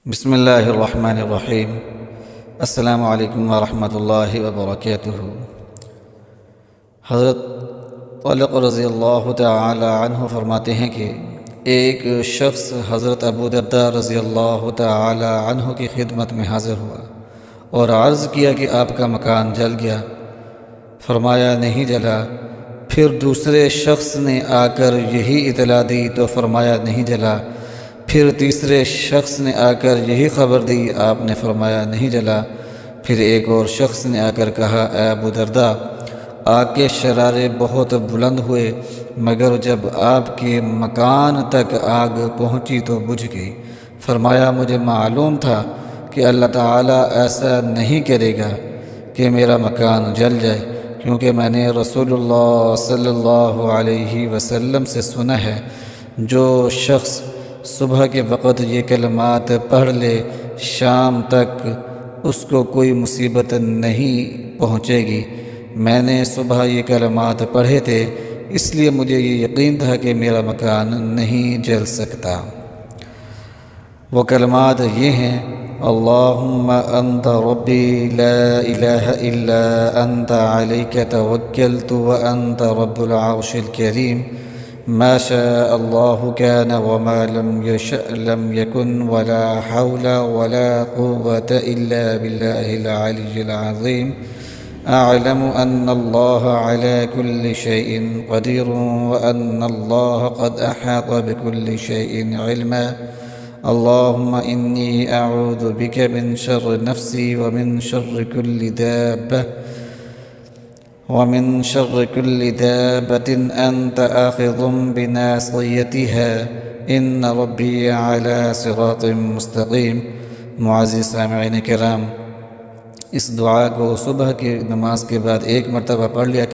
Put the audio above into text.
بسم اللہ الرحمن الرحیم۔ السلام علیکم ورحمۃ اللہ وبرکاتہ۔ حضرت طلق رضی اللہ تعالی عنہ فرماتے ہیں کہ ایک شخص حضرت ابو درداء رضی اللہ تعالی عنہ کی خدمت میں حاضر ہوا اور عرض کیا کہ آپ کا مکان جل گیا۔ فرمایا نہیں جلا۔ پھر دوسرے شخص نے آ کر یہی اطلاع دی تو فرمایا نہیں جلا۔ پھر تیسرے شخص نے آ کر یہی خبر دی، آپ نے فرمایا نہیں جلا۔ پھر ایک اور شخص نے آ کر کہا، اے ابو درداء، آگ کے شرارے بہت بلند ہوئے، مگر جب آپ کے مکان تک آگ پہنچی تو بجھ گئی۔ فرمایا مجھے معلوم تھا کہ اللہ تعالیٰ ایسا نہیں کرے گا کہ میرا مکان جل جائے، کیونکہ میں نے رسول اللہ صلی اللہ علیہ وسلم سے سنا ہے، جو شخص صبح کے وقت یہ کلمات پڑھ لے شام تک اس کو کوئی مصیبت نہیں پہنچے گی۔ میں نے صبح یہ کلمات پڑھے تھے، اس لیے مجھے یہ یقین تھا کہ میرا مکان نہیں جل سکتا۔ وہ کلمات یہ ہیں، اللہم انت ربی لا الہ الا انت علیک توکلت وانت رب العرش الکریم، ما شاء اللہ کان وما لم یشأ لم یکن ولا حول ولا قوة الا باللہ العلی العظیم، اعلم ان اللہ على كل شیء قدیر وان اللہ قد احاط بكل شیء علما، اللہم انی اعوذ بک من شر نفسی ومن شر كل دابة أنت آخذ بناصيتها إن ربي على صراط مستقیم۔ معزز سامعین کرام، اس دعا کو صبح کی نماز کے بعد ایک مرتبہ پڑھ لیا